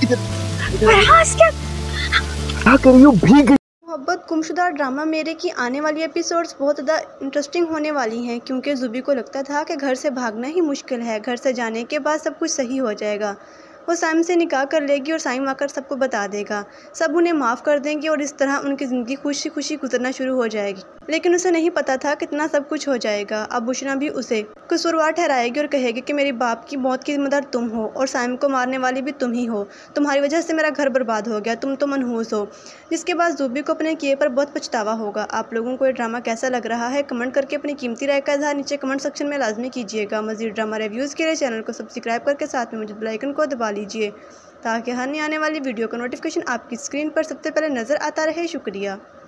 फरहास क्या कर रही हो? भीग। मोहब्बत गुमशुदा ड्रामा मेरे की आने वाली एपिसोड्स बहुत ज़्यादा इंटरेस्टिंग होने वाली हैं, क्योंकि ज़ुबी को लगता था कि घर से भागना ही मुश्किल है, घर से जाने के बाद सब कुछ सही हो जाएगा। वो साइम से निकाह कर लेगी और साइम आकर सबको बता देगा, सब उन्हें माफ़ कर देंगे और इस तरह उनकी ज़िंदगी खुशी खुशी गुजरना शुरू हो जाएगी। लेकिन उसे नहीं पता था कितना सब कुछ हो जाएगा। अब बुशरा भी उसे कसूरवार ठहराएगी और कहेगी कि मेरे बाप की मौत की जिम्मेदार तुम हो और साइम को मारने वाली भी तुम ही हो, तुम्हारी वजह से मेरा घर बर्बाद हो गया, तुम तो मनहूस हो। जिसके बाद ज़ुबी को अपने किए पर बहुत पछतावा होगा। आप लोगों को ये ड्रामा कैसा लग रहा है, कमेंट करके अपनी कीमती राय का इज़हार नीचे कमेंट सेक्शन में लाजमी कीजिएगा। मज़ीद ड्रामा रिव्यूज़ के लिए चैनल को सब्सक्राइब करके साथ में मौजूद बेल आइकन को दबा लीजिए, ताकि हर नई आने वाली वीडियो का नोटिफिकेशन आपकी स्क्रीन पर सबसे पहले नज़र आता रहे। शुक्रिया।